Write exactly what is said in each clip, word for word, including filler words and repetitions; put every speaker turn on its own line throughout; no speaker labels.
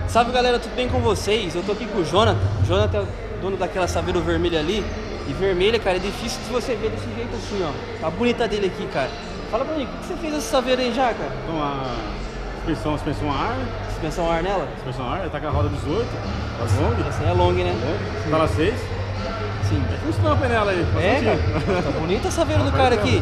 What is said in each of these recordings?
Salve galera, tudo bem com vocês? Eu tô aqui com o Jonathan. O Jonathan é o dono daquela saveiro vermelha ali. E vermelha, cara, é difícil de você ver desse jeito assim, ó. Tá bonita dele aqui, cara. Fala pra mim, o que você fez essa saveira aí já, cara?
Então a suspensão, suspensão a ar.
Suspensão a ar nela?
Suspensão a ar, tá com a roda dezoito, as long.
Essa aí é long, né?
É, tá na seis.
Sim.
É um estampa nela aí.
É, cara. Tá bonita a saveira do cara aqui.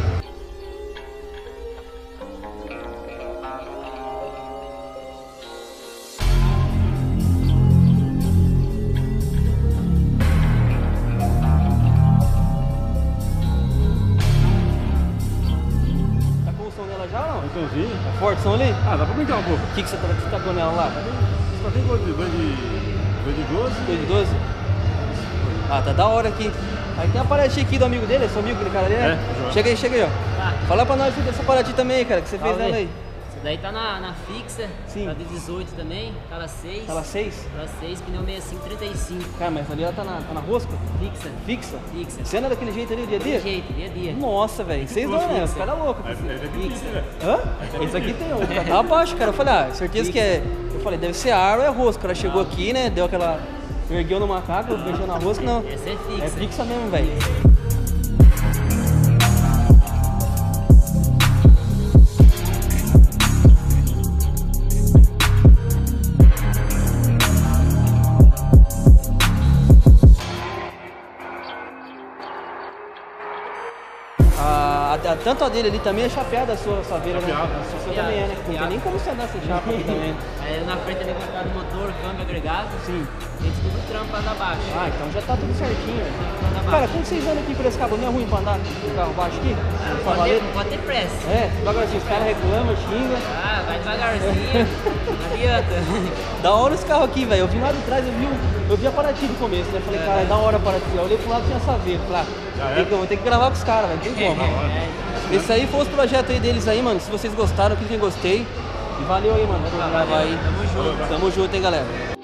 Somzinho.
É forte som ali?
Ah, dá pra brincar um pouco.
O que, que você tá, você tá com nela lá?
Só tem dois de doze.
dois de doze? Ah, tá da hora aqui. Aí tem a paradinha aqui do amigo dele, é seu amigo aquele cara ali, né?
É,
chega aí, chega aí, ó.
Ah.
Fala pra nós dessa paradinha também, cara, que você fez nela aí.
Essa daí tá na, na fixa,
Sim.
tá de dezoito também, tá na seis.
Tá na seis?
Tá na seis, pneu sessenta e cinco, trinta e cinco.
Cara, mas ali ela tá na, tá na rosca?
Fixa.
Fixa?
Fixa.
Você anda daquele jeito ali, dia a dia?
Daquele jeito, dia a dia.
Nossa, velho, vocês dois, né? Os caras é louco.
Fixa.
Hã? Esse aqui tem um, tá abaixo, cara. Eu falei, ah, certeza que é. Eu falei, deve ser ar ou é rosca. O cara chegou aqui, né? Deu aquela. Ergueu no macaco, mexeu na rosca, não.
Essa é fixa.
É fixa mesmo, velho. A, a, tanto a dele ali também é chapeada, a sua saveira, né? A sua também é, né? Não tem nem como você andar sem chapa aqui também.
Aí na frente ele vai do motor, câmbio agregado.
Sim.
Tem tudo trampa lá abaixo.
Ah, então já tá tudo certinho. Cara, como vocês andam aqui por esse cabo? Não é ruim pra andar com o carro baixo aqui?
Pode ter, pode ter pressa.
É, devagarzinho, os caras reclamam, xingam.
Ah, vai devagarzinho, não adianta.
Da hora esse carro aqui, velho. Eu vi lá de trás, eu vi, um, eu vi a Paraty no começo, né? Falei, cara, é da hora a Paraty. Eu olhei pro lado e tinha saveiro. Falei, ah, tem que, eu vou ter que gravar com os caras, velho. Tem como.
É,
Esse aí foi os projetos aí deles aí, mano. Se vocês gostaram, cliquem em gostei. E valeu aí, mano. Vamos gravar aí.
Tamo junto.
Tamo junto, hein, galera.